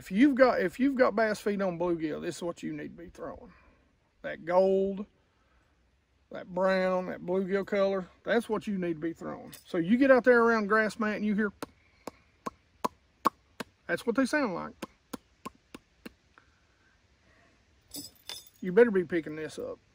If you've got bass feed on bluegill, this is what you need to be throwing. That gold, that brown, that bluegill color, that's what you need to be throwing. So you get out there around grass mat and you hear, that's what they sound like. You better be picking this up.